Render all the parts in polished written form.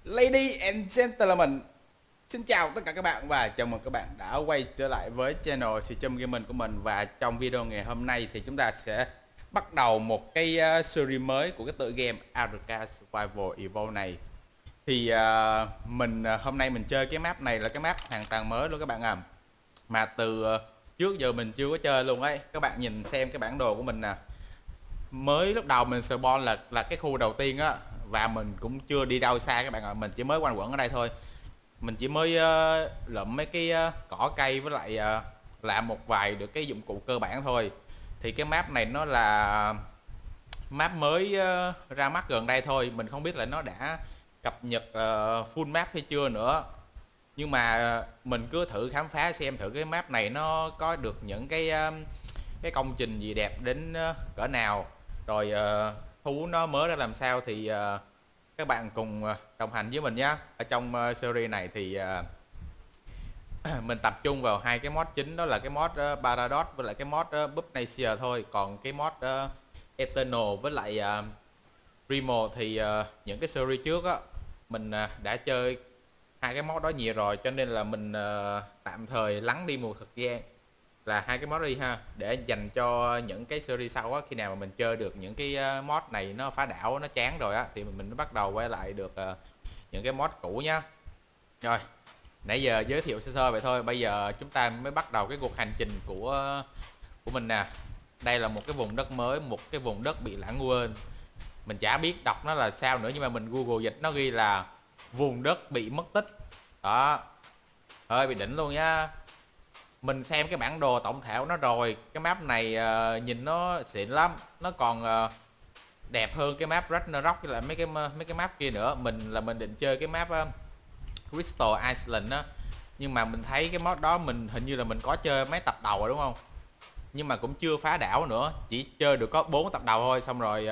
Ladies and gentlemen, xin chào tất cả các bạn và chào mừng các bạn đã quay trở lại với channel Stream Gaming của mình. Và trong video ngày hôm nay thì chúng ta sẽ bắt đầu một cái series mới của cái tựa game Arca Survival Evolved này. Thì hôm nay mình chơi cái map này là cái map hoàn toàn mới luôn các bạn à. Mà từ trước giờ mình chưa có chơi luôn ấy. Các bạn nhìn xem cái bản đồ của mình nè. Mới lúc đầu mình spawn là cái khu đầu tiên á, và mình cũng chưa đi đâu xa các bạn ạ. Mình chỉ mới quanh quẩn ở đây thôi. Mình chỉ mới lượm mấy cái cỏ cây với lại làm một vài được cái dụng cụ cơ bản thôi. Thì cái map này nó là map mới ra mắt gần đây thôi. Mình không biết là nó đã cập nhật full map hay chưa nữa. Nhưng mà mình cứ thử khám phá xem thử cái map này nó có được những cái công trình gì đẹp đến cỡ nào, rồi thú nó mới ra làm sao. Thì các bạn cùng đồng hành với mình nhé. Ở trong series này thì mình tập trung vào hai cái mod chính, đó là cái mod Paradox với lại cái mod Bubnasia thôi. Còn cái mod Eternal với lại Primo thì những cái series trước á mình đã chơi hai cái mod đó nhiều rồi, cho nên là mình tạm thời lắng đi một thời gian là hai cái mod đi ha, để dành cho những cái series sau á. Khi nào mà mình chơi được những cái mod này nó phá đảo, nó chán rồi á, thì mình mới bắt đầu quay lại được những cái mod cũ nhá. Rồi, nãy giờ giới thiệu sơ sơ vậy thôi, bây giờ chúng ta mới bắt đầu cái cuộc hành trình của mình nè. Đây là một cái vùng đất mới, một cái vùng đất bị lãng quên. Mình chả biết đọc nó là sao nữa, nhưng mà mình Google dịch nó ghi là vùng đất bị mất tích. Đó, hơi bị đỉnh luôn nha. Mình xem cái bản đồ tổng thể của nó rồi, cái map này nhìn nó xịn lắm. Nó còn đẹp hơn cái map Ragnarok với lại mấy cái map kia nữa. Mình định chơi cái map Crystal Island á, nhưng mà mình thấy cái mod đó mình hình như là mình có chơi mấy tập đầu rồi đúng không, nhưng mà cũng chưa phá đảo nữa, chỉ chơi được có 4 tập đầu thôi. Xong rồi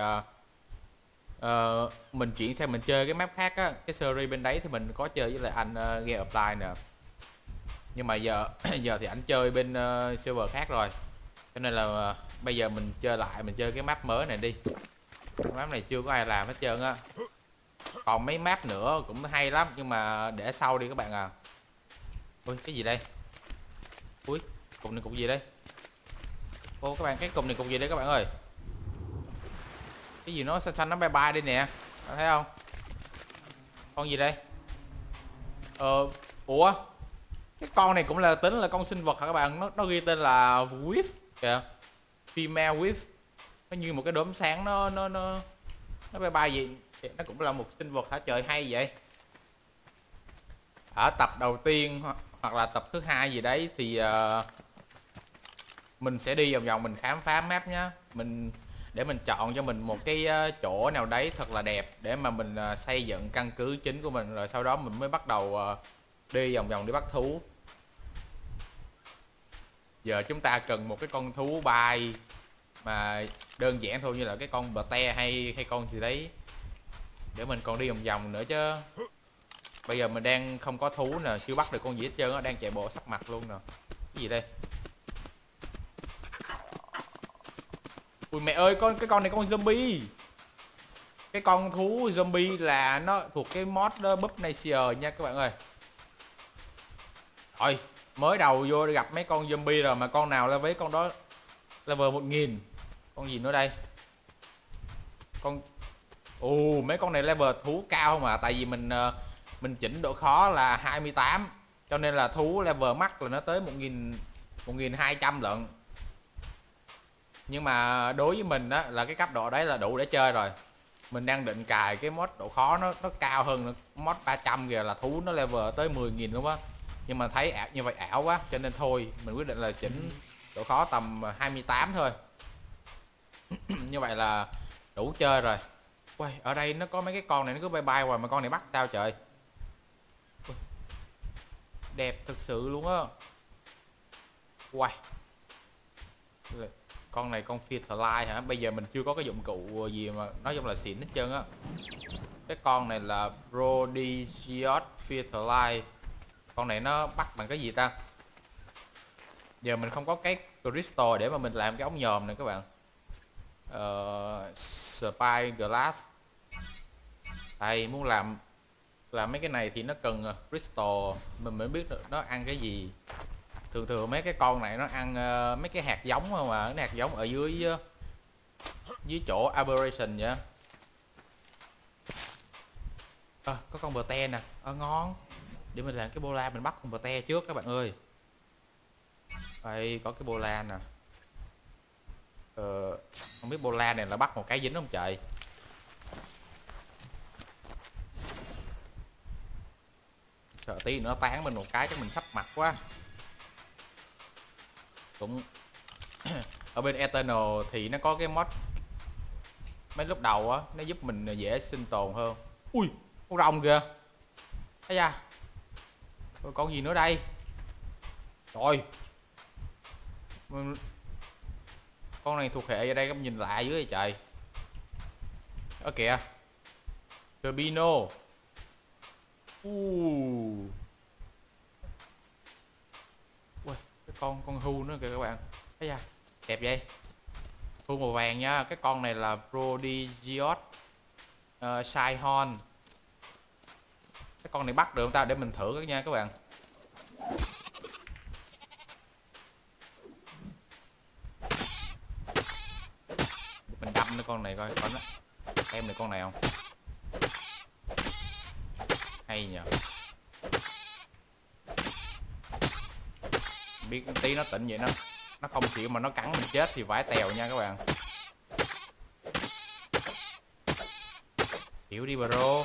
mình chuyển sang mình chơi cái map khác á, cái series bên đấy thì mình có chơi với lại anh Game Apply nè. Nhưng mà giờ thì ảnh chơi bên server khác rồi, cho nên là bây giờ mình chơi cái map mới này đi. Map này chưa có ai làm hết trơn á. Còn mấy map nữa cũng hay lắm, nhưng mà để sau đi các bạn à. Ui, cái gì đây? Ui, cục này cục gì đây? Ô các bạn, cái cục này cục gì đây các bạn ơi? Cái gì nó xanh xanh nó bay bay đi nè, thấy không? Con gì đây? Ủa, cái con này cũng là tính là con sinh vật hả các bạn? Nó ghi tên là Wisp kìa, female Wisp. Nó như một cái đốm sáng, nó bay bay gì. Nó cũng là một sinh vật hả trời, hay vậy. Ở tập đầu tiên hoặc là tập thứ hai gì đấy thì mình sẽ đi vòng vòng mình khám phá map nhá. Để mình chọn cho mình một cái chỗ nào đấy thật là đẹp để mà mình xây dựng căn cứ chính của mình, rồi sau đó mình mới bắt đầu đi vòng vòng đi bắt thú. Giờ chúng ta cần một cái con thú bay mà đơn giản thôi, như là cái con bờ te hay con gì đấy, để mình còn đi vòng vòng nữa chứ. Bây giờ mình đang không có thú nè, chưa bắt được con gì hết trơn á, đang chạy bộ sắp mặt luôn nè. Cái gì đây? Ui mẹ ơi, cái con này con zombie. Cái con thú zombie là nó thuộc cái mod Bubnasia nha các bạn ơi. Rồi, mới đầu vô gặp mấy con zombie rồi mà con nào là với con đó level 1000. Con gì nữa đây? Mấy con này level thú cao không à, tại vì mình chỉnh độ khó là 28, cho nên là thú level max là nó tới 1200 lận. Nhưng mà đối với mình á là cái cấp độ đấy là đủ để chơi rồi. Mình đang định cài cái mod độ khó nó cao hơn nữa. Mod 300 kìa, là thú nó level tới 10.000 luôn á. Nhưng mà thấy như vậy ảo quá, cho nên thôi mình quyết định là chỉnh độ khó tầm 28 thôi. Như vậy là đủ chơi rồi. Ui, ở đây nó có mấy cái con này nó cứ bay bay hoài, mà con này bắt sao trời. Ui, đẹp thực sự luôn á. Wow, con này con Featherlight hả? Bây giờ mình chưa có cái dụng cụ gì mà nói chung là xịn hết trơn á. Cái con này là Prodigious Featherlight. Con này nó bắt bằng cái gì ta? Giờ mình không có cái crystal để mà mình làm cái ống nhòm này các bạn. Spy Glass. Đây, muốn làm là mấy cái này thì nó cần crystal mình mới biết được nó ăn cái gì. Thường thường mấy cái con này nó ăn mấy cái hạt giống không à, cái hạt giống ở dưới chỗ aberration vậy. Có con bờ te nè, ngon. Để mình làm cái bola, mình bắt con bờ te trước các bạn ơi. Đây có cái bola nè. Không biết bola này là bắt một cái dính không trời. Sợ tí nữa tán mình một cái chắc mình sắp mặt quá. Cũng ở bên Eternal thì nó có cái mod mấy lúc đầu á, nó giúp mình dễ sinh tồn hơn. Ui, con rồng kìa. Thấy da. Rồi con gì nữa đây? Trời. Con này thuộc hệ ở đây, em nhìn lạ dữ vậy trời. Ở kìa. Turbino. Ui, cái con hưu nữa kìa các bạn. Thấy da. Đẹp vậy. Hưu màu vàng nha. Cái con này là Prodigious Shyhorn. Cái con này bắt được không ta, để mình thử các nha các bạn. Mình đâm cái con này coi có nó em được con này không. Hay nhờ. Biết tí nó tỉnh vậy, nó không xỉu mà nó cắn mình chết thì vãi tèo nha các bạn. Xỉu đi bro.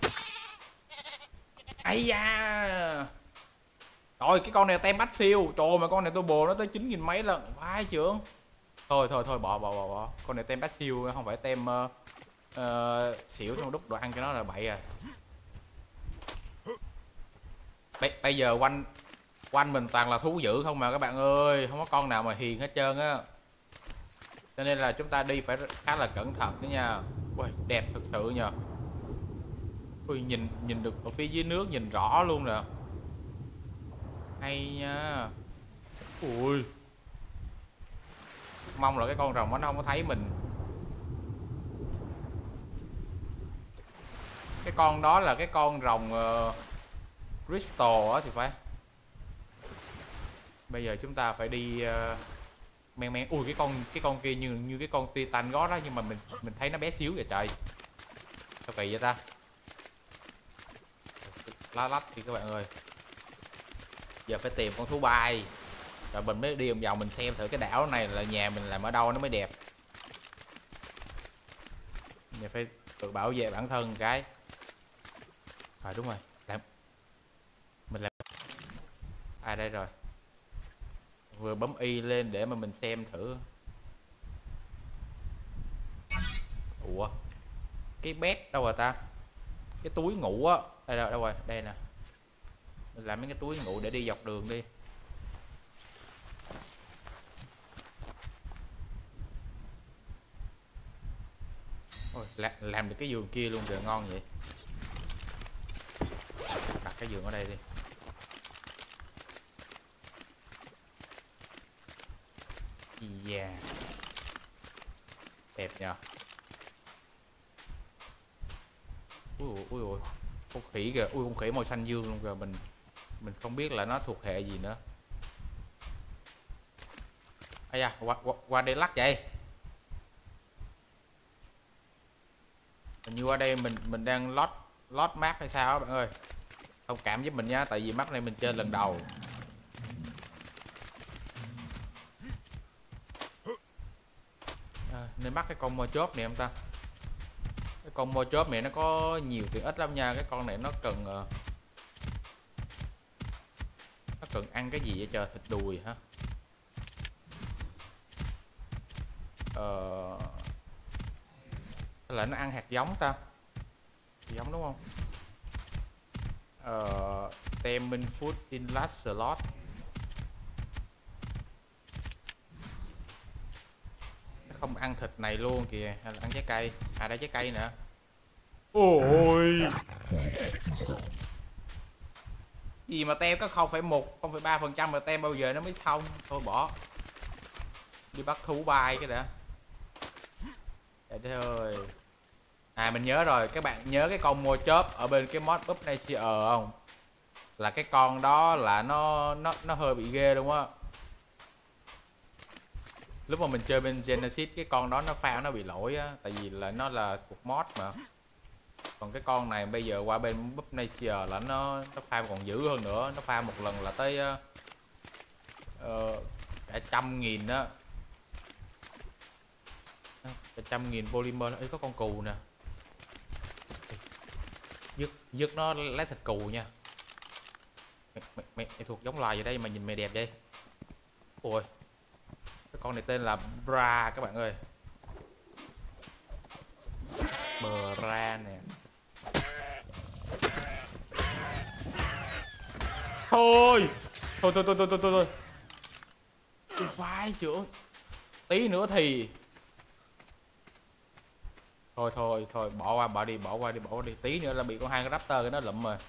Ây da. Rồi cái con này tem bắt siêu. Trời mà con này tôi bồ nó tới 9.000 mấy lần. Vai trưởng. Thôi bỏ. Con này tem bắt siêu không phải tem xỉu xong đút đồ ăn cho nó là bậy à. Bây giờ quanh mình toàn là thú dữ không mà các bạn ơi, không có con nào mà hiền hết trơn á. Cho nên là chúng ta đi phải khá là cẩn thận đó nha. Ui, đẹp thực sự nhờ. Ui, nhìn được ở phía dưới nước, nhìn rõ luôn nè. Hay nha. Ui. Mong là cái con rồng nó không có thấy mình. Cái con đó là cái con rồng Crystal á thì phải. Bây giờ chúng ta phải đi men. Ui, cái con kia như cái con Titan God đó, nhưng mà mình thấy nó bé xíu vậy trời. Sao kỳ vậy ta? Lá lách thì các bạn ơi. Giờ phải tìm con thú bay. Rồi mình mới đi vòng mình xem thử cái đảo này là nhà mình làm ở đâu nó mới đẹp. Giờ phải tự bảo vệ bản thân cái. Đúng rồi. Mình làm. Đây rồi. Vừa bấm Y lên để mà mình xem thử. Ủa, cái bét đâu rồi ta? Cái túi ngủ á. Đâu rồi, đây nè. Mình làm mấy cái túi ngủ để đi dọc đường đi. Ôi, làm được cái giường kia luôn kìa, ngon vậy. Đặt cái giường ở đây đi. Yeah. Đẹp nhờ. Ui, con khỉ kìa. Ui, con khỉ màu xanh dương luôn kìa. Mình không biết là nó thuộc hệ gì nữa. Ây da, qua đây lắc vậy. Hình như qua đây mình đang lót map hay sao á bạn ơi. Thông cảm giúp mình nha, tại vì map này mình chơi lần đầu. Nên bắt cái con mò chớp này không ta? Cái con mò chớp này nó có nhiều tiện ích lắm nha. Cái con này nó cần ăn cái gì vậy trời? Thịt đùi hả? Là nó ăn hạt giống ta? Hạt giống đúng không? Temin food in last slot. Nó không ăn thịt này luôn kìa, hay là ăn trái cây? Đây trái cây nữa. Ôi. Gì mà tem có 0,1-0,3% mà tem bao giờ nó mới xong. Thôi bỏ. Đi bắt thú bay cái đã. Trời đất ơi. À mình nhớ rồi, các bạn nhớ cái con mua chớp ở bên cái mod Búp Nature không? Là cái con đó là nó hơi bị ghê luôn á. Lúc mà mình chơi bên Genesis cái con đó nó pha nó bị lỗi á, tại vì là nó là thuộc mod mà. Còn cái con này bây giờ qua bên Búp Nature là nó pha còn dữ hơn nữa, nó pha một lần là tới cả 100.000 đó. Cả 100.000 polymer. Ấy có con cù nè. Dứt nó lấy thịt cù nha. Mày thuộc giống loài vậy đây mà nhìn mày đẹp vậy. Ôi, cái con này tên là Bra các bạn ơi. Bra nè. Thôi vai trưởng. Tí nữa thì thôi bỏ qua đi, tí nữa là bị con hai con raptor cái nó lụm rồi.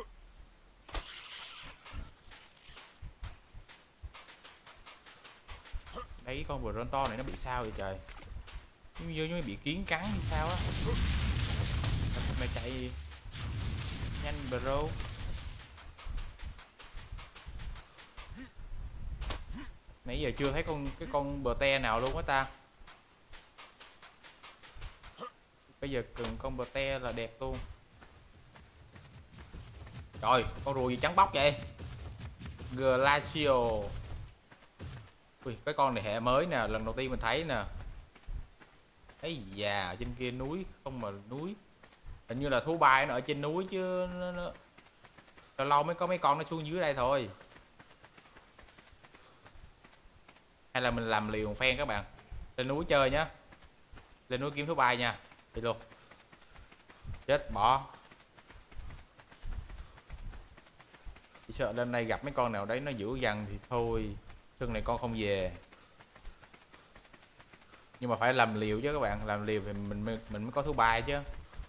Đấy con vừa to này nó bị sao vậy trời, như bị kiến cắn hay sao á. Mày chạy nhanh bro. Nãy giờ chưa thấy cái con bờ te nào luôn á ta. Bây giờ cần con bờ te là đẹp luôn. Trời, con rùa gì trắng bóc vậy? Glacio. Ui, cái con này hệ mới nè, lần đầu tiên mình thấy nè. Ấy già, trên kia núi không mà núi. Hình như là thú bay nó ở trên núi chứ lâu lâu mới có mấy con nó xuống dưới đây thôi. Hay là mình làm liều một phen các bạn. Lên núi chơi nhá. Lên núi kiếm thú bay nha. Đi luôn. Chết bỏ. Chỉ sợ lên đây gặp mấy con nào đấy nó dữ dằn thì thôi. Chân này con không về. Nhưng mà phải làm liều chứ các bạn. Làm liều thì mình mới có thú bay chứ.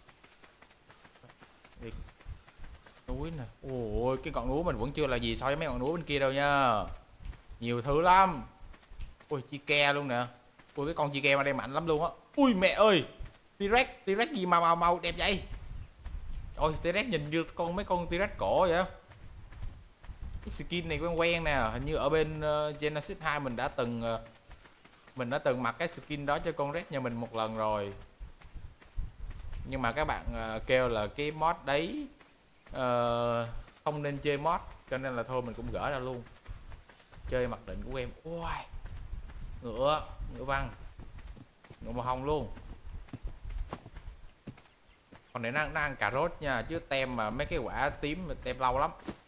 Đi. Núi nè. Ôi cái ngọn núi mình vẫn chưa là gì so với mấy ngọn núi bên kia đâu nha. Nhiều thứ lắm. Ui chi ke luôn nè. Ui cái con chi ke mà đây mạnh lắm luôn á. Ui mẹ ơi. T-Rex gì mà màu đẹp vậy. Ôi T-Rex nhìn như mấy con T-Rex cổ vậy. Cái skin này quen nè, hình như ở bên Genesis 2 mình đã từng mặc cái skin đó cho con Rex nhà mình một lần rồi. Nhưng mà các bạn kêu là cái mod đấy không nên chơi mod, cho nên là thôi mình cũng gỡ ra luôn. Chơi mặc định của em. Ui ngựa màu hồng luôn. Còn này nó ăn cà rốt nha, chứ tem mà mấy cái quả tím mà tem lâu lắm.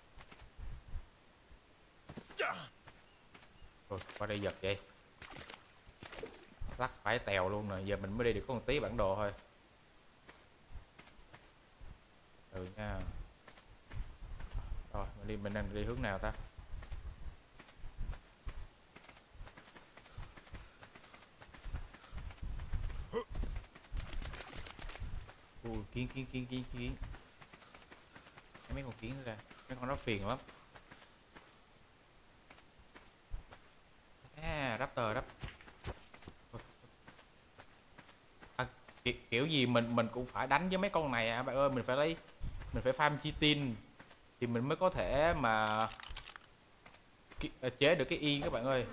Rồi qua đây giật vậy. Lắc phải tèo luôn nè, giờ mình mới đi được có một tí bản đồ thôi. Ừ nha. Rồi mình đang đi hướng nào ta? Ui kiến. Mấy con kiến ra, mấy con nó phiền lắm. Raptor. Kiểu gì mình cũng phải đánh với mấy con này à bạn ơi. Mình phải farm chitin thì mình mới có thể mà chế được cái yên các bạn ơi.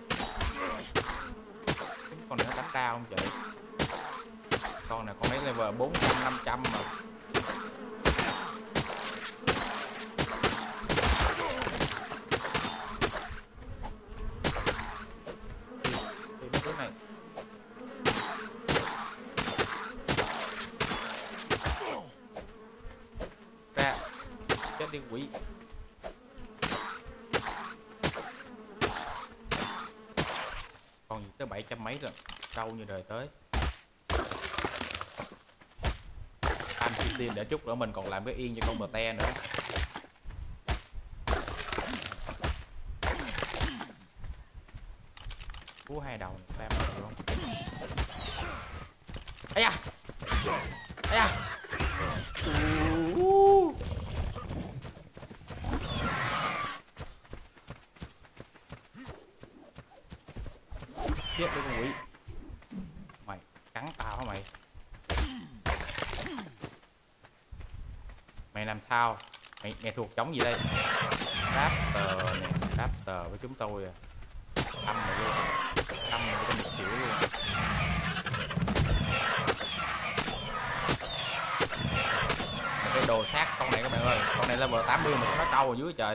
Con này nó đánh đau không trời. Con này con mấy level 400-500 mà. Chết đi quỷ. Còn gì tới 700 mấy rồi. Trâu như đời tới. Anh chỉ tiền để chút nữa mình còn làm cái yên cho con bờ te nữa. Cú hai đầu này farm được không? Ây da. Chết đi con quỷ. Mày cắn tao hả mày? Mày làm sao? Mày thuộc giống gì đây? Raptor nè, Raptor với chúng tôi à. Âm này luôn. Âm này cho mình xỉu luôn. Một cái đồ sát con này các bạn ơi. Con này level 80 mà nó trâu ở dưới trời.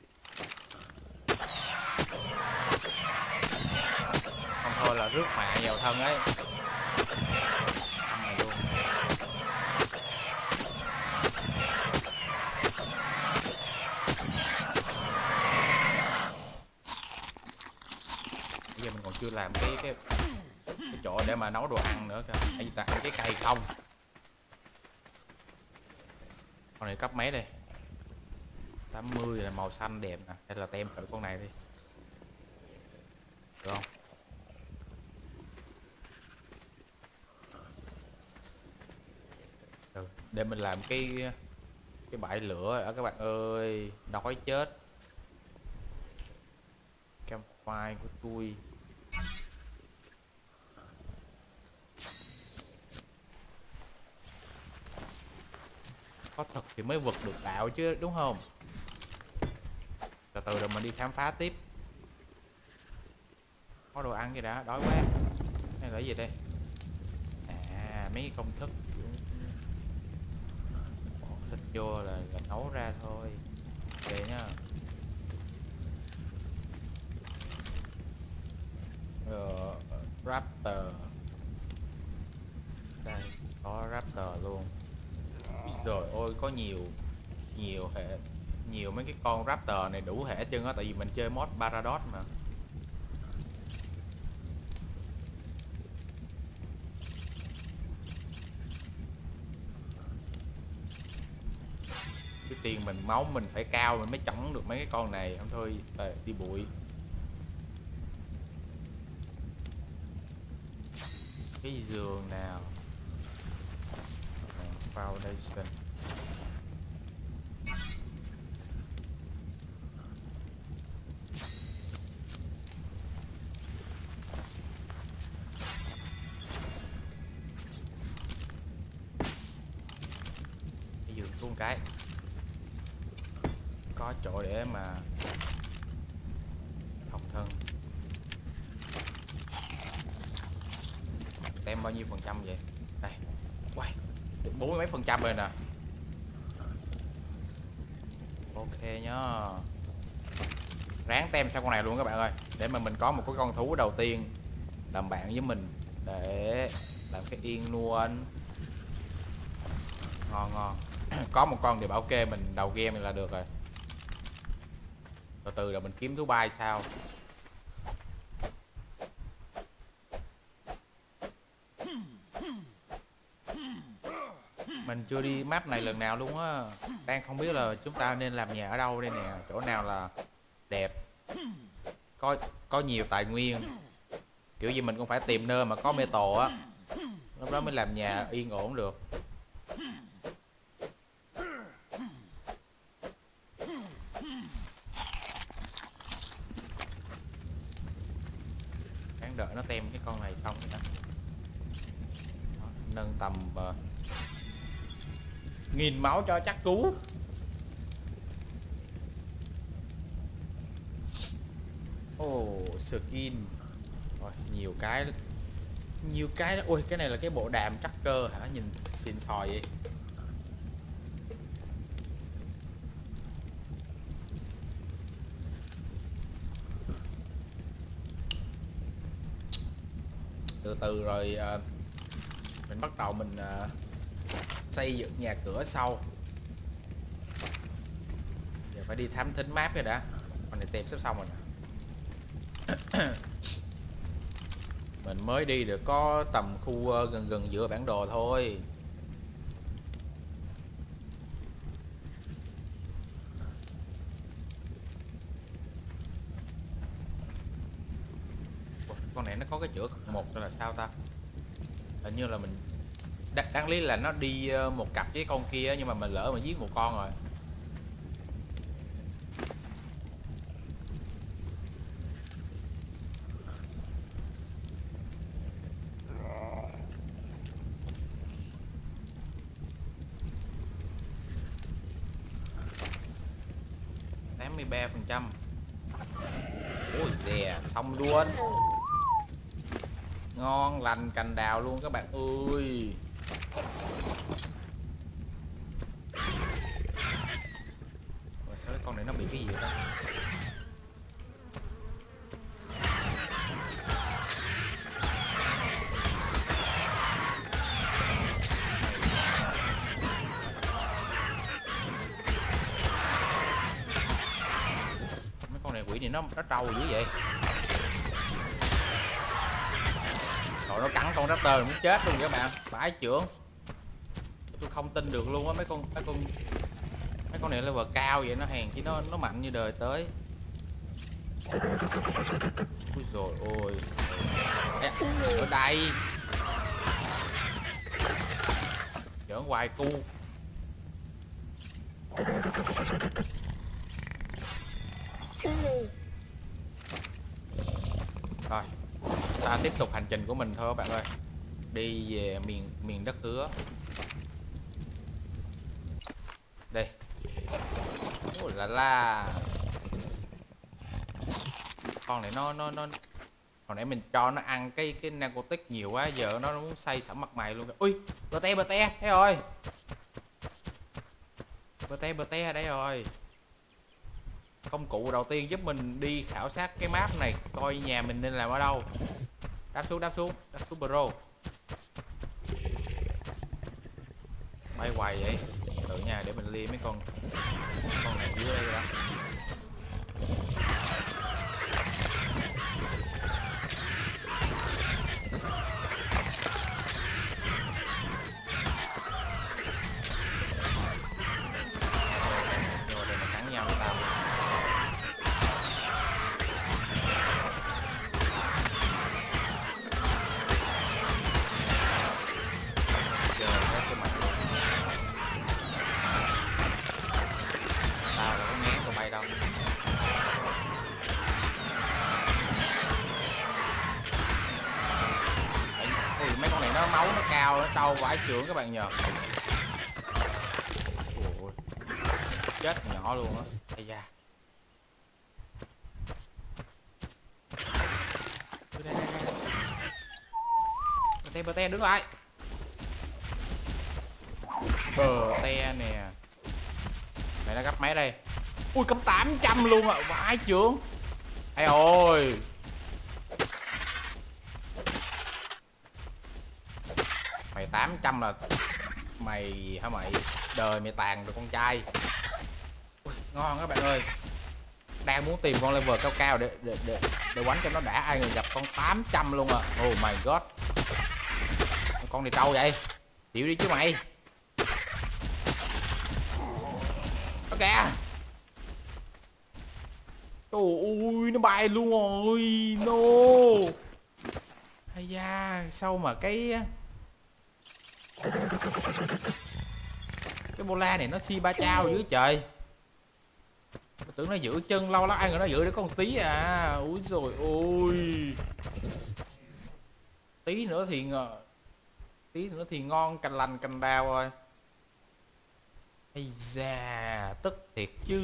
Không thôi là rước mạ vào thân ấy. Âm này luôn. Bây giờ mình còn chưa làm cái chỗ để mà nấu đồ ăn nữa kìa. Hay ta ăn cái cây không? Con này cấp mấy đây? 80 là màu xanh đẹp nè. Hay là tem thử con này đi. Được không? Được. Để mình làm cái bãi lửa ở các bạn ơi. Đói chết. Campfire của tôi. Có thật thì mới vực được đạo chứ đúng không? Từ từ rồi mình đi khám phá tiếp. Có đồ ăn gì đã, đói quá. Hay là cái gì đây? À, mấy công thức bỏ thịt vô là nấu ra thôi. Ok nhá. Raptor. Đây, có Raptor luôn. Rồi ôi có nhiều hệ, nhiều mấy cái con Raptor này đủ hệ chân á, tại vì mình chơi mod Paradox mà. Cái tiền mình máu mình phải cao mình mới chống được mấy cái con này, không thôi đi bụi. Cái giường nào? Foundation. Cái giường xuống cái. Có chỗ để mà học thân. Tem bao nhiêu phần trăm vậy? Đây. Quay. Được 40 mấy phần trăm rồi nè. Ok nhá. Ráng tem sang con này luôn các bạn ơi, để mà mình có một cái con thú đầu tiên làm bạn với mình, để làm cái yên luôn. Ngon ngon. Có một con thì bảo kê mình đầu game là được rồi. Từ từ rồi mình kiếm thú bay sao. Mình chưa đi map này lần nào luôn á. Đang không biết là chúng ta nên làm nhà ở đâu đây nè. Chỗ nào là đẹp, có nhiều tài nguyên. Kiểu gì mình cũng phải tìm nơi mà có metal á, lúc đó mới làm nhà yên ổn được. Đáng đợi nó tem cái con này xong rồi đó. Nâng tầm 1000 máu cho chắc cú. Skin. Rồi, nhiều cái đó. Ôi cái này là cái bộ đàm tracker hả? Nhìn xịn sò vậy. Từ từ rồi mình bắt đầu mình xây dựng nhà cửa sau. Giờ phải đi thám thính map rồi đã. Con này tem sắp xong rồi nè. Mình mới đi được có tầm khu gần giữa bản đồ thôi. Con này nó có cái chữa cực một là sao ta? Hình như là mình đáng lý là nó đi một cặp với con kia, nhưng mà mình lỡ mà giết một con rồi. 83%. Ôi dè, xong luôn. Ngon lành cành đào luôn các bạn ơi. Rồi sao cái con này nó bị cái gì vậy ta? Mấy con này quỷ này nó trâu dữ vậy. Rồi nó cắn con raptor muốn chết luôn các bạn. Vãi chưởng. Tôi không tin được luôn á, mấy con này level cao vậy, nó hèn chỉ nó mạnh như đời tới. Ui rồi ôi. Ở đây giỡn hoài cu. Rồi ta tiếp tục hành trình của mình thôi các bạn ơi, đi về miền đất hứa. Đây. Ôi là con này nó hồi nãy mình cho nó ăn cái narcotic nhiều quá, giờ nó muốn xây sẩm mặt mày luôn. Ui bờ te đây rồi, bờ te ở đây rồi. Công cụ đầu tiên giúp mình đi khảo sát cái map này, coi nhà mình nên làm ở đâu. Đáp xuống bro. Bay hoài vậy. Tự nha, để mình lia mấy con này dưới đây đó. Rồi đây mà cắn nhau với tao. Mấy con này nó máu nó cao, nó trâu vãi chưởng các bạn nhờ. Ôi, chết nhỏ luôn á. Ây da. Đây. Bờ te đứng lại. Bờ te nè. Mày nó gấp mấy đây? Ui cấp 800 luôn ạ, vãi chưởng. Ây ôi. Mày 800 là mày hả mày? Đời mày tàn được con trai. Ui, ngon các bạn ơi. Đang muốn tìm con level cao để quánh cho nó đã, ai người gặp con 800 luôn à. Oh my god. Con này trâu vậy. Chịu đi chứ mày. Ok. Trời ơi nó bay luôn rồi. No. Hay da, sao mà cái bola này nó si ba chao dữ trời. Tôi tưởng nó giữ chân lâu lắm, ai ngờ nó giữ để có một tí à. Úi rồi ôi. Tí nữa thì ngon cành lành cành đào rồi. Ây da, tức thiệt chứ.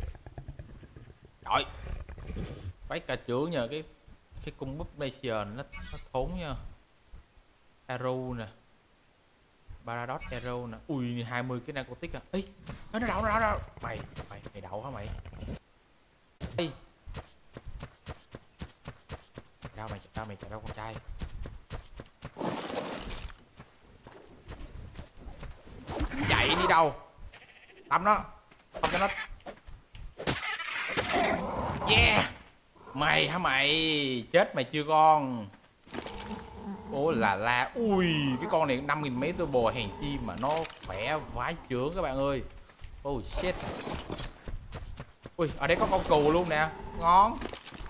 Trời. Phải cả chưởng nhờ cái cung búp nation nó thốn nha. Arrow nè. Paradox Arrow nè. Ui 20 cái narcotic à. Ê, nó đậu. Mày đậu hả mày? Ê. Mày chạy đâu con trai. Chạy đi đâu? Tắm nó. Không cho nó. Yeah. Mày hả mày? Chết mày chưa con? Ôi là ui cái con này 5.000 mấy turbo hèn chi mà nó khỏe vãi chưởng các bạn ơi. Oh shit. Ui ở đây có con cù luôn nè, ngon.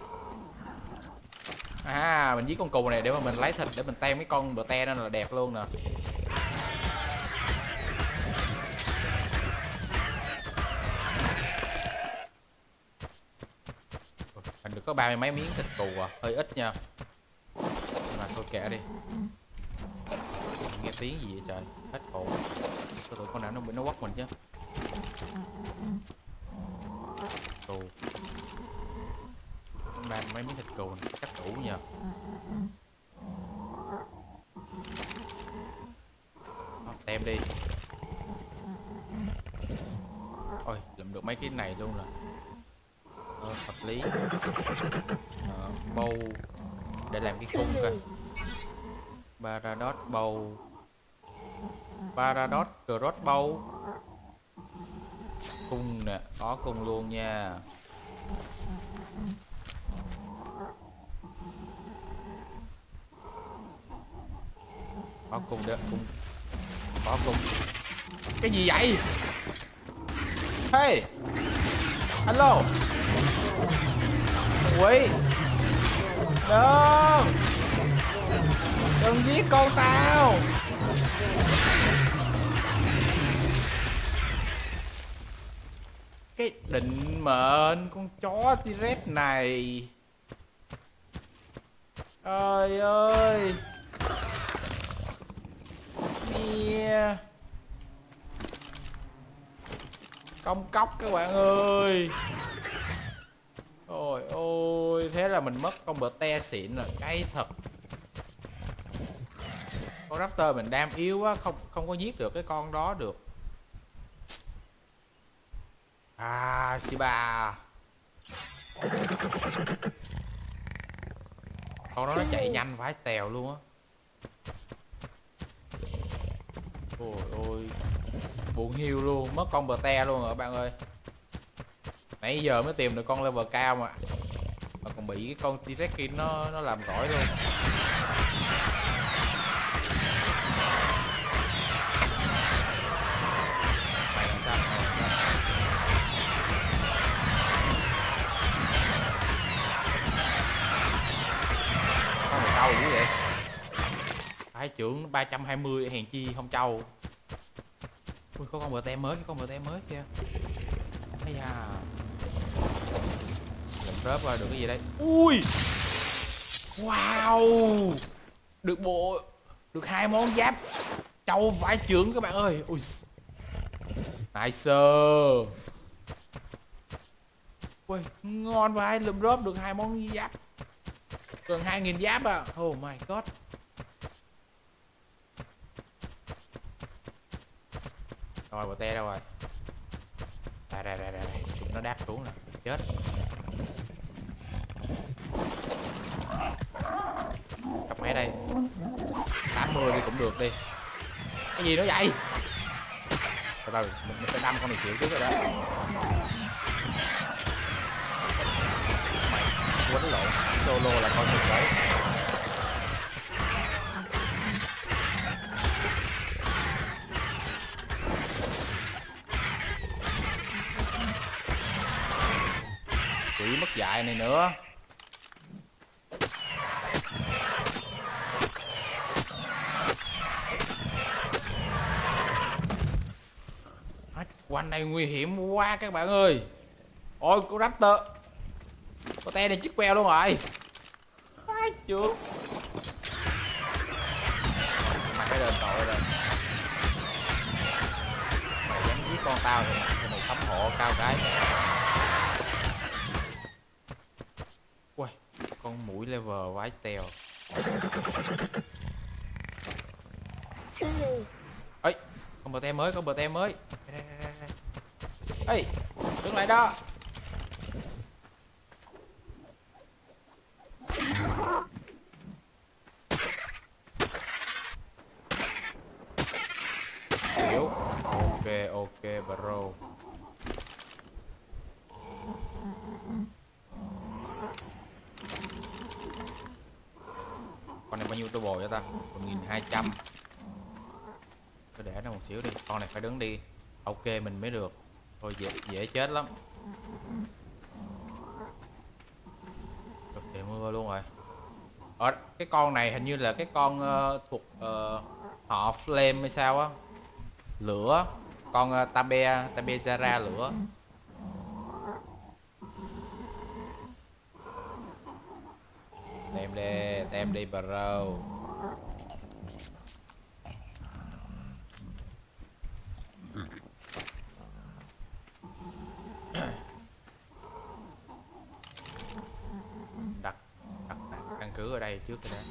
À mình giết con cù này để mà mình lấy thịt để mình tem cái con bờ te nên là đẹp luôn nè. Mình được có 30 mấy miếng thịt cù à, hơi ít nha. Mà thôi kệ đi. Nghe tiếng gì vậy trời, hết hồn. Tôi tưởng con nào nó bị nó quất mình chứ. cừu. Mấy miếng thịt cừu này chắc đủ nhờ. Đó, tem đi. Ôi làm được mấy cái này luôn rồi. Hợp lý. Bâu để làm cái cung coi. Paradox bow, Paradox crossbow. Cung nè, có cung luôn nha. Có cung được, cung có cung. Cái gì vậy? Hey, hello. Ui, đừng, đừng giết con tao. Cái định mệnh con chó T-Rex này. Trời ơi. Mia. Công cốc các bạn ơi. Ôi ôi, thế là mình mất con bờ te xịn rồi, cay thật. Con raptor mình đam yếu quá, không có giết được cái con đó được. Shiba. Con đó nó chạy nhanh vãi tèo luôn á. Ôi ôi, buồn hiu luôn, mất con bờ te luôn rồi bạn ơi. Nãy giờ mới tìm được con level cao mà còn bị cái con T-Rex kia nó làm tỏi luôn. Mày làm sao? Sao mày trâu dữ vậy? Thái trưởng 320 hèn chi không trâu. Ui, có con bờ tem mới, con bờ tem mới kìa. Ây da. Làm rớp rồi, được cái gì đây? Ui. Wow. Được 2 món giáp trâu vải trưởng các bạn ơi. Ui. Nice. Ui, ngon vãi, lượm rớp được 2 món giáp. Gần 2000 giáp à. Oh my god. Rồi bờ te đâu rồi? Đây. Nó đáp xuống nè. Chết. Cặp máy đây. 80 đi cũng được đi. Cái gì nữa vậy? Từ từ, mình phải đâm con này xỉu trước rồi đó. Mày quấn lộn, solo là con được đấy. Quỷ mất dạy này nữa. Quanh này nguy hiểm quá các bạn ơi. Ôi con raptor. Con te này chích queo luôn rồi. Ai chưa. Mày phải đền tội rồi. Mày dám giết con tao thì mày thấm hộ cao cái. Ui, con mũi level vãi tèo. Ê, con bờ te mới. Ê, đứng lại đó. Xỉu. Ok bro. Con này bao nhiêu turbo cho ta? 1200. Cứ để nó một xíu đi. Con này phải đứng đi. Ok mình mới được. Thôi dễ chết lắm. Được trời mưa luôn rồi. Cái con này hình như là cái con thuộc họ Flame hay sao á. Lửa. Con Tabezara lửa. Đem đi bro. giữ ở đây trước cái đó.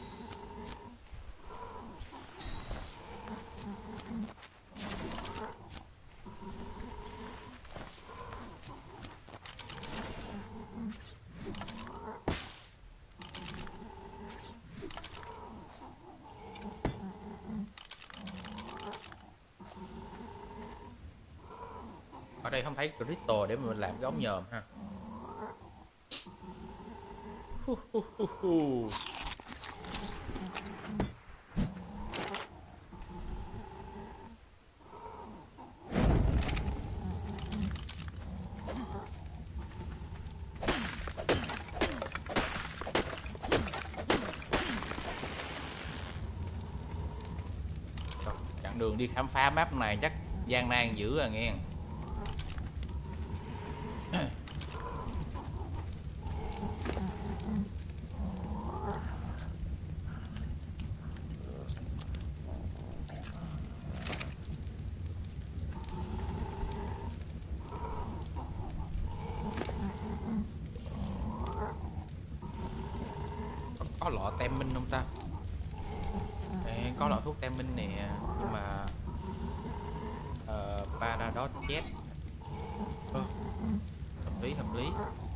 Ở đây không thấy crystal để mình làm cái ống nhòm ha. Chặng đường đi khám phá map này chắc gian nan dữ à nghe. Có lọ tem minh không ta? Có lọ thuốc tem minh nè, nhưng mà Paradox Jet. Hợp lý.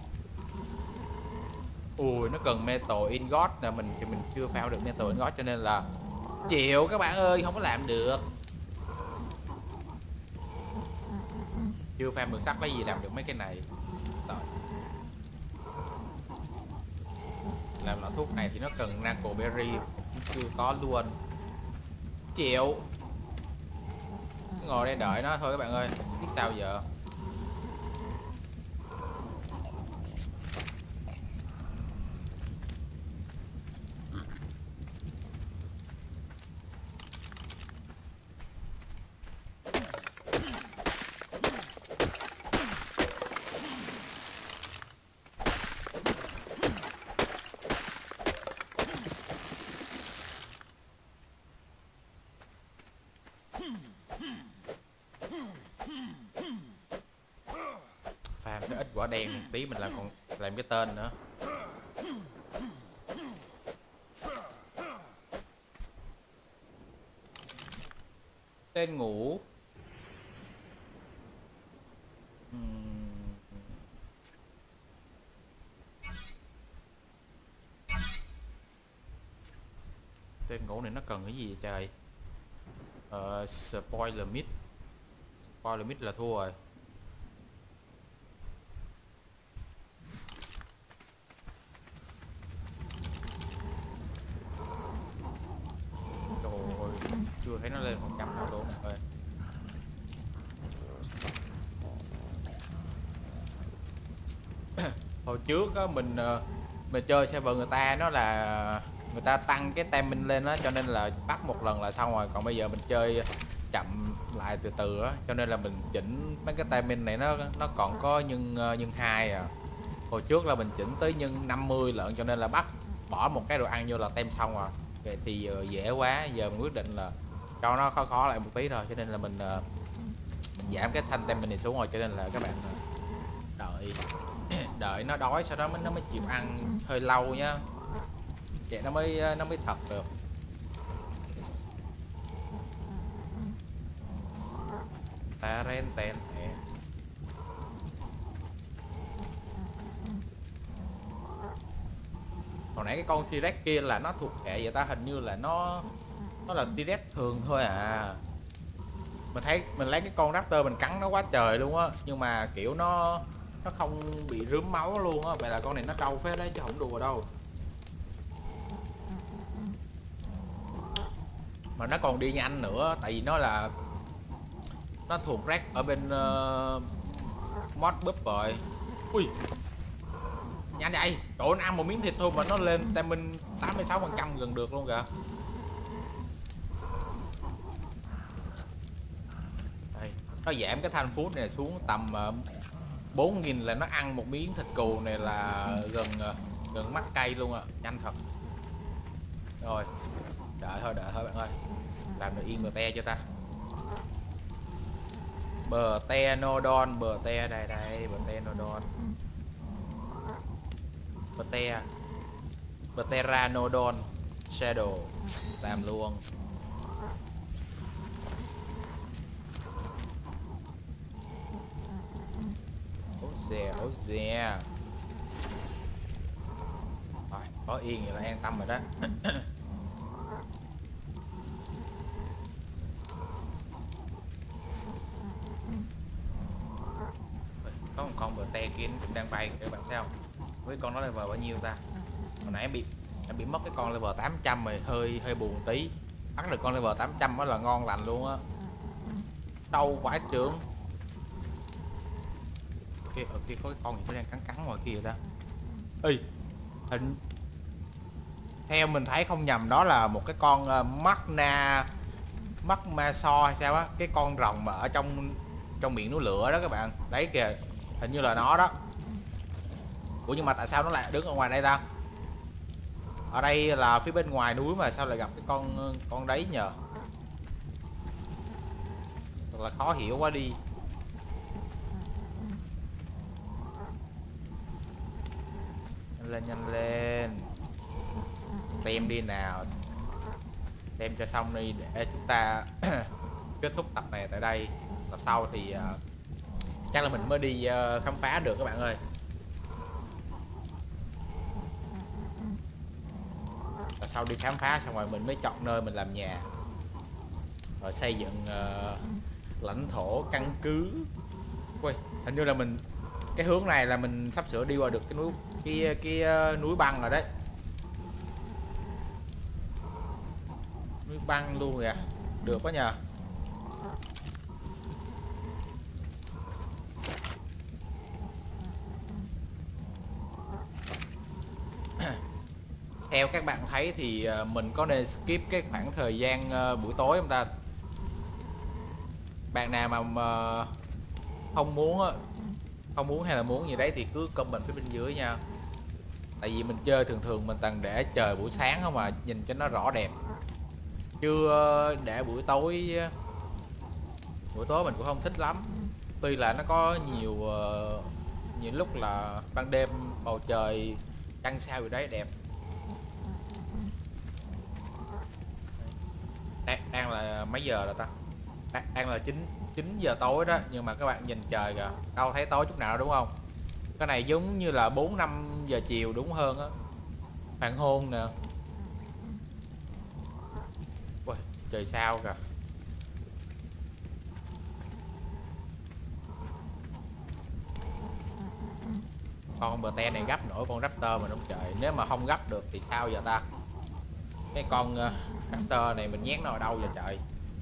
Ui, nó cần metal ingot nè, mình chưa phao được metal ingot cho nên là chịu các bạn ơi, không có làm được. Chưa phao được sắt lấy gì làm được mấy cái này. Rồi. Làm lọ thuốc này thì nó cần Nacoberry, chưa có luôn. Chịu. Ngồi đây đợi nó thôi các bạn ơi, biết sao giờ. Phàm cái ít quả đen tí mình làm còn làm cái tên nữa. Tên ngủ. Tên ngủ này nó cần cái gì vậy trời? Spoiler mid. Spoiler mid là thua rồi. Chưa thấy nó lên 100 nào luôn rồi. Hồi trước á mình chơi server người ta nó là người ta tăng cái timing lên đó, cho nên là bắt một lần là xong rồi. Còn bây giờ mình chơi chậm lại từ từ á, cho nên là mình chỉnh mấy cái timing này nó còn có nhân 2 à. Hồi trước là mình chỉnh tới nhân 50 lận, cho nên là bỏ một cái đồ ăn vô là tem xong rồi. Vậy thì dễ quá, giờ mình quyết định là cho nó khó lại một tí thôi, cho nên là mình giảm cái thanh tem mình này xuống rồi, cho nên là các bạn đợi nó đói, sau đó nó mới chịu ăn hơi lâu nhá, vậy nó mới thật được. Tên hồi nãy cái con T-Rex kia là nó thuộc hệ vậy ta, hình như là nó là T-Rex thường thôi à. Mình lấy cái con Raptor mình cắn nó quá trời luôn á, nhưng mà kiểu nó không bị rướm máu luôn á. Vậy là con này nó trâu phết đấy chứ không đùa đâu. Mà nó còn đi nhanh nữa, tại vì nó thuộc rác ở bên mod búp rồi. Ui nhanh vậy, trời ơi, nó ăn một miếng thịt thôi mà nó lên timing 86% gần được luôn kìa. Đây, nó giảm cái thanh food này xuống tầm 4.000 là nó ăn một miếng thịt cừu này là gần mắt cây luôn à, nhanh thật. Rồi đợi thôi bạn ơi, làm được yên bờ te cho ta. Bờ te Nodon, bờ te đây bờ te Nodon, bờ te Pteranodon Shadow làm luôn. Ố dè. Rồi, có yên vậy là an tâm rồi đó. Có một con bờ te kia cũng đang bay các bạn thấy không? Với con nó level bao nhiêu ta? Hồi nãy em bị mất cái con level 800 rồi, hơi buồn tí. Bắt được con level 800 đó là ngon lành luôn á. Đau vãi trưởng. Ở kia có cái con gì nó đang cắn ngoài kia ta. Ê, hình theo mình thấy không nhầm đó là một cái con Magma so hay sao á, cái con rồng mà ở trong miệng núi lửa đó các bạn. Đấy kìa, hình như là nó đó. Ủa nhưng mà tại sao nó lại đứng ở ngoài đây ta? Ở đây là phía bên ngoài núi mà sao lại gặp cái con đấy nhờ? Thật là khó hiểu quá đi. Nhanh lên. Tem đi nào. Tem cho xong đi để chúng ta kết thúc tập này tại đây. Tập sau thì chắc là mình mới đi khám phá được các bạn ơi. Tập sau đi khám phá xong rồi mình mới chọn nơi mình làm nhà. Rồi xây dựng lãnh thổ căn cứ. Ui, hình như là mình cái hướng này là mình sắp sửa đi qua được cái núi núi băng rồi đấy. Núi băng luôn kìa. Được quá nhờ. Theo các bạn thấy thì mình có nên skip cái khoảng thời gian buổi tối không ta? Bạn nào mà không muốn hay là muốn gì đấy thì cứ comment phía bên dưới nha. Tại vì mình chơi thường mình toàn để trời buổi sáng không mà nhìn cho nó rõ đẹp. Chứ để buổi tối mình cũng không thích lắm. Tuy là nó có nhiều lúc là ban đêm bầu trời trăng sao gì đấy đẹp. Đang là mấy giờ rồi ta? Đang là 9 giờ tối đó, nhưng mà các bạn nhìn trời kìa, đâu thấy tối chút nào đúng không? Cái này giống như là 4-5 giờ chiều đúng hơn á. Hoàng hôn nè. Ui, trời sao kìa. Con bờ te này gấp nổi con raptor mà đúng trời. Nếu mà không gấp được thì sao giờ ta? Cái con raptor này mình nhét nó ở đâu giờ trời?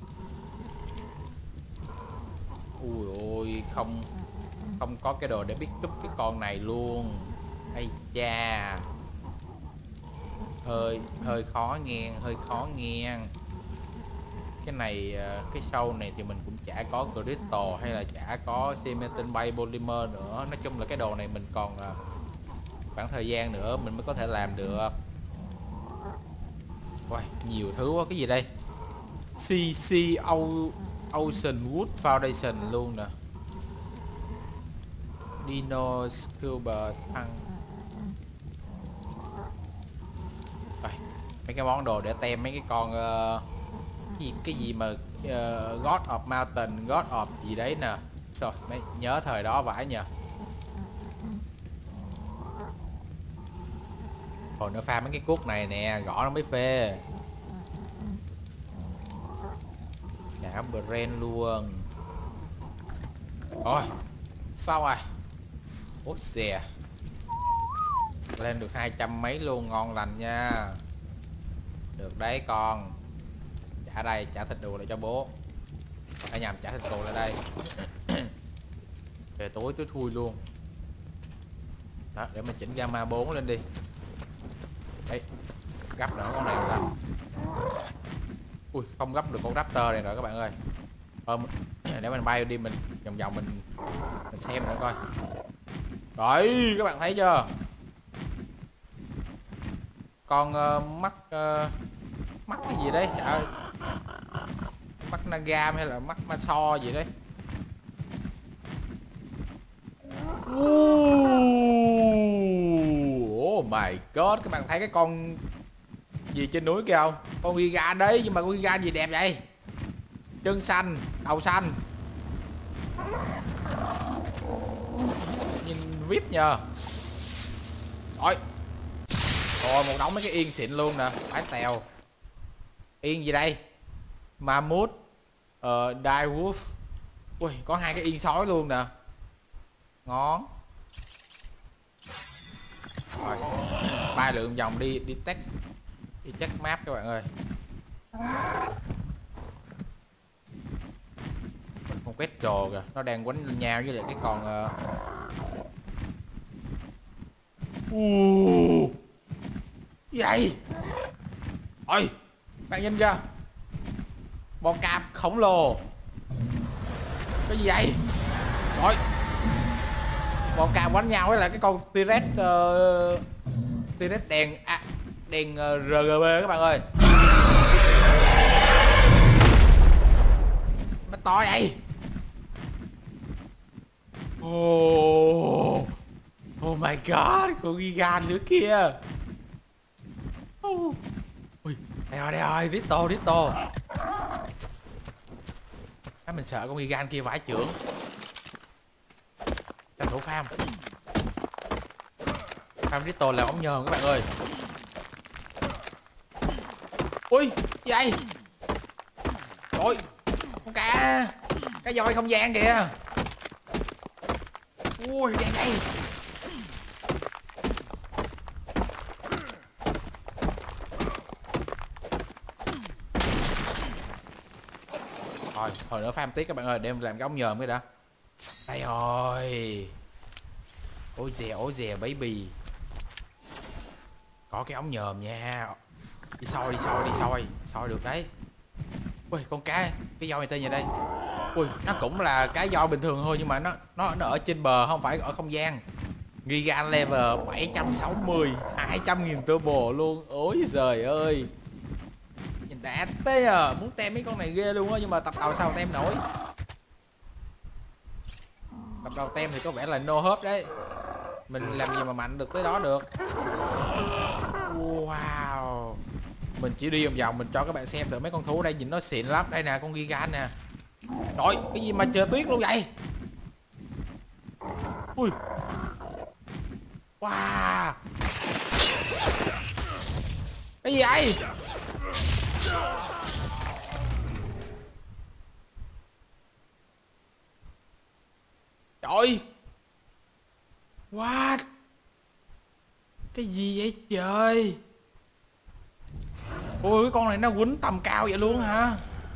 Ui ôi, không có cái đồ để biết cúp cái con này luôn. Ây cha. Hơi khó nghe. Cái này cái show này thì mình cũng chả có crystal hay là chả có cementing bay polymer nữa. Nói chung là cái đồ này mình còn khoảng thời gian nữa mình mới có thể làm được. Ôi, nhiều thứ quá. Cái gì đây? CC Ocean Wood Foundation luôn nè. Dino Scuba thăng. Rồi, mấy cái món đồ để tem mấy cái con cái gì mà God of Mountain, God of gì đấy nè. Rồi, mấy nhớ thời đó vãi nhờ. Hồi nó pha mấy cái cuốc này nè, gõ nó mới phê. Đã brand luôn. Rồi, sao rồi? Út xè. Lên được 200 mấy luôn, ngon lành nha. Được đấy con. Trả đây, trả thịt đùa lại cho bố. Phải nhầm, trả thịt đùa lại đây. Về tối thui luôn. Đó, để mình chỉnh gamma 4 lên đi. Đấy, gấp nữa con này ra. Ui, không gấp được con raptor này rồi các bạn ơi. Để mình bay đi, mình vòng mình xem nữa coi. Đấy, các bạn thấy chưa? Con mắt cái gì đấy? Trời ơi. Mắt Nagam hay là mắt Maso gì đấy? Oh my my god, các bạn thấy cái con gì trên núi kia không? Con Giga đấy, nhưng mà con Giga gì đẹp vậy? Chân xanh, đầu xanh. Nhìn VIP nhờ. Ôi. Rồi một đống mấy cái yên xịn luôn nè, phải tèo. Yên gì đây? Mammoth, Direwolf. Ui, có 2 cái yên sói luôn nè. Ngon. Rồi, bay lượn vòng đi check map các bạn ơi. Con quét trồ kìa, nó đang quánh lên nhau với lại cái con gì vậy? Ôi, bạn nhìn kìa, bò cạp khổng lồ. Cái gì vậy? Rồi, bò cạp quánh nhau với lại cái con T-Rex T-Rex đèn RGB các bạn ơi. Nó to vậy. Oh my god, con Giga nữa kia. Ui, đây rồi, Rito. Mình sợ con Giga kia vãi trưởng. Tranh thủ farm Rito là ống nhờn các bạn ơi. Ui, gì vậy? Ôi, con cá voi không gian kìa. Ui, đang đây. Rồi, hồi nữa farm tiếp các bạn ơi, để em làm cái ống nhòm cái đã. Đây rồi. Ôi dè baby. Có cái ống nhòm nha. Đi soi được đấy. Ui, con cái voi này tên gì đây? Ui, nó cũng là cái voi bình thường thôi, nhưng mà nó ở trên bờ, không phải ở không gian. Giga level 760, 200.000 turbo luôn. Ôi giời ơi, nhìn đã tê à. Muốn tem mấy con này ghê luôn á, nhưng mà tập đầu sao tem nổi. Tập đầu tem thì có vẻ là no hớp đấy. Mình làm gì mà mạnh được tới đó được. Wow. Mình chỉ đi vòng vòng, mình cho các bạn xem thử mấy con thú đây, nhìn nó xịn lắm. Đây nè, con Giga nè. Rồi, cái gì mà trời tuyết luôn vậy? Ui. Wow. Cái gì vậy? Trời. What? Cái gì vậy trời? Ôi, cái con này nó quýnh tầm cao vậy luôn hả?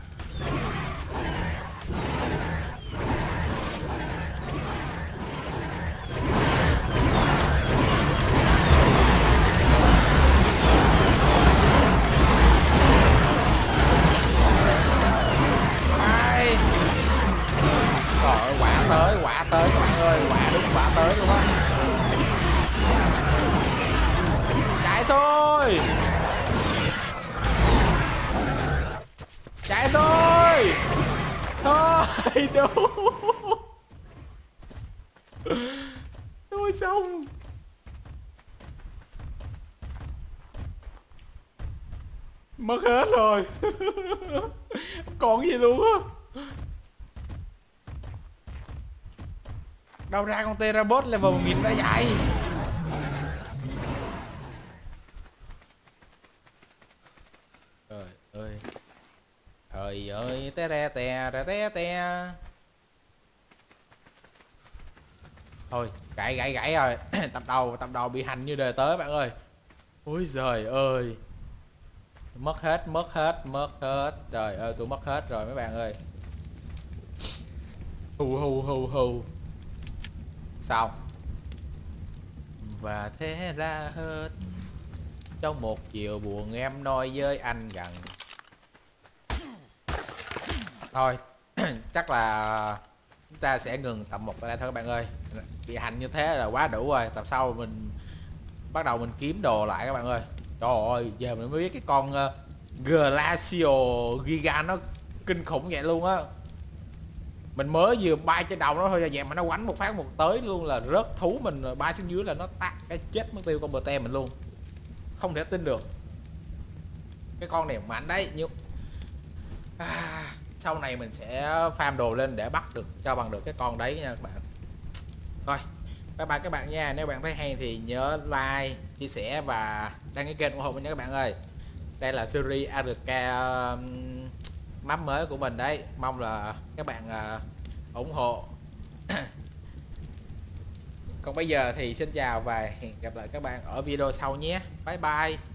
Trời ơi, quả tới các bạn ơi, quả tới luôn á. Chạy thôi. Chạy thôi. Thôi đâu. Thôi xong. Mất hết rồi. Còn gì luôn á. Đâu ra con Terabot level 1000 đã vậy? Trời ơi, te. Thôi, gãy rồi. tập đầu bị hành như đời tới bạn ơi. Ôi giời ơi. Mất hết. Trời ơi, tôi mất hết rồi mấy bạn ơi. Hù. Xong. Và thế ra hết. Trong một chiều buồn em nói với anh rằng thôi chắc là chúng ta sẽ ngừng tập 1 tại đây thôi các bạn ơi. Bị hành như thế là quá đủ rồi. Tập sau mình bắt đầu mình kiếm đồ lại các bạn ơi. Trời ơi, giờ mình mới biết cái con Glacio Giga nó kinh khủng vậy luôn á. Mình mới vừa bay trên đầu nó thôi vậy mà nó quánh một phát một tới luôn là rớt thú mình, bay xuống dưới là nó tát cái chết mất tiêu con bờ tem mình luôn. Không thể tin được. Cái con này mạnh đấy, nhưng sau này mình sẽ farm đồ lên để bắt được cho bằng được cái con đấy nha các bạn. Thôi bye bye các bạn nha. Nếu bạn thấy hay thì nhớ like, chia sẻ và đăng ký kênh ủng hộ mình nha các bạn ơi. Đây là series ARK map mới của mình đấy, mong là các bạn ủng hộ. Còn bây giờ thì xin chào và hẹn gặp lại các bạn ở video sau nhé. Bye bye.